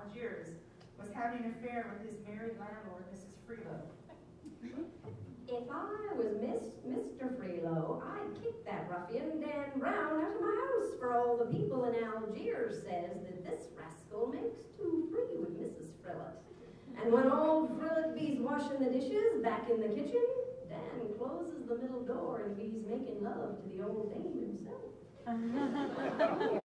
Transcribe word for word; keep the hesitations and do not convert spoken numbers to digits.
Algiers was having an affair with his married landlord, Missus Frilot. If I was Miss, Mister Frelot, I'd kick that ruffian Dan Brown out of my house, for all the people in Algiers says that this rascal makes too free with Missus Frelot. And when old Frelot be's washing the dishes back in the kitchen, Dan closes the middle door and be's making love to the old dame himself.